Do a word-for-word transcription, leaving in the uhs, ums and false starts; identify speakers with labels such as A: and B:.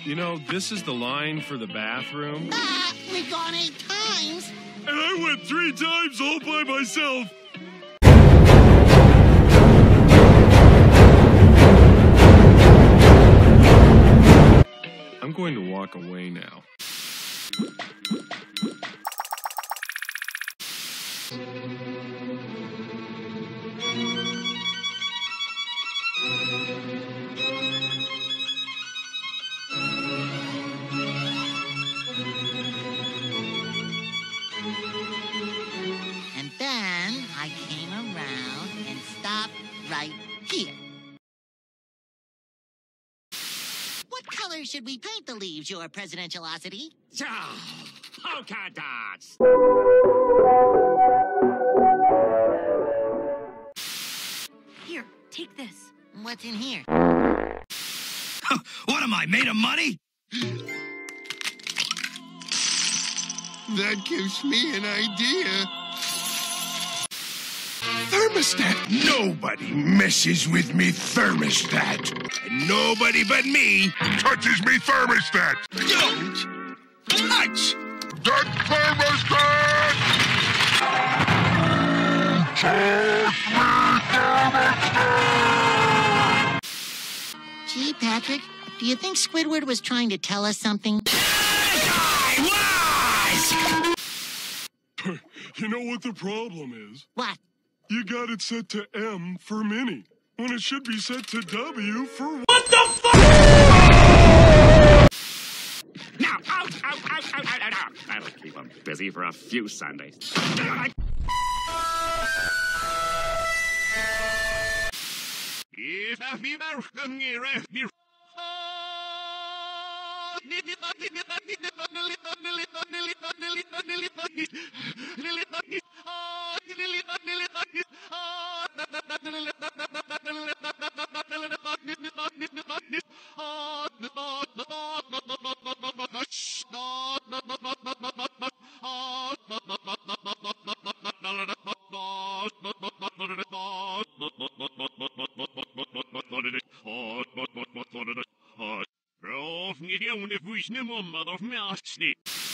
A: You know, this is the line for the bathroom.
B: Ah, we've gone eight times.
A: And I went three times all by myself. I'm going to walk away now.
B: And then I came around and stopped right here. What color should we paint the leaves, Your Presidentialocity?
C: Polka dots!
D: Here, take this.
B: What's in here?
C: What am I, made of money?
E: That gives me an idea.
F: Thermostat! Nobody messes with me thermostat. And nobody but me touches me thermostat.
C: Don't touch!
F: That thermostat! Touch me thermostat!
B: Gee, Patrick, do you think Squidward was trying to tell us something?
A: You know what the problem is?
B: What?
A: You got it set to M for mini, when it should be set to W for...
C: What the fuck? Now, out, out, out, out, out, out, out. That'll keep them busy for a few Sundays. Rolf, nie wiem, nie pójść, nie mam,